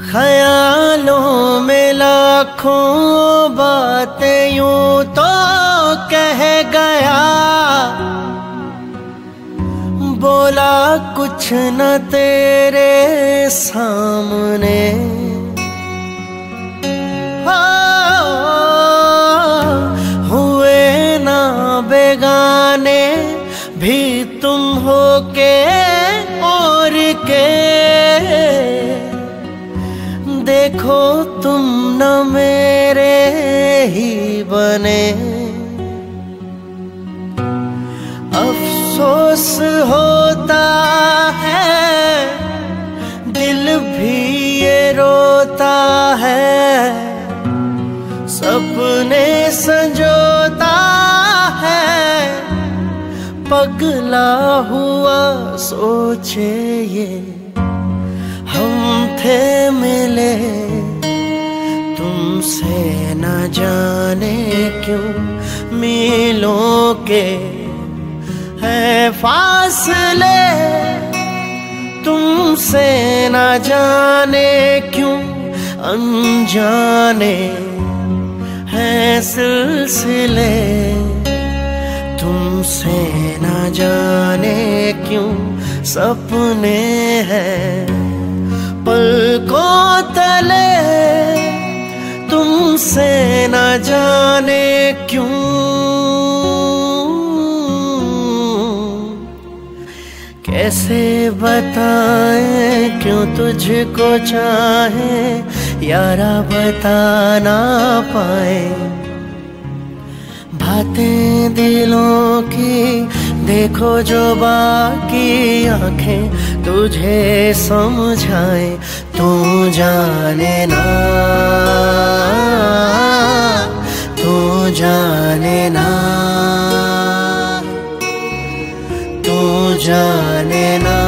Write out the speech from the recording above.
ख्यालों में लाखों बातें यूं तो कह गया, बोला कुछ न तेरे सामने। हुए ना बेगाने भी तुम हो के और के, देखो तुम न मेरे ही बने। अफसोस होता है दिल भी ये रोता है, सपने संजोता है पगला हुआ सोचे ये। हम थे मिले तुमसे न जाने क्यों मीलों के है फासले, तुमसे न जाने क्यों अनजाने हैं सिलसिले, तुमसे न जाने क्यों सपने हैं पलकों तले, तुमसे न जाने क्यों। कैसे बताएं क्यों तुझको चाहे यारा, बता ना पाए बातें दिलों की। देखो जो बाकी आंखें तुझे समझाए, तू जाने ना, तू जाने ना, तू जाने ना।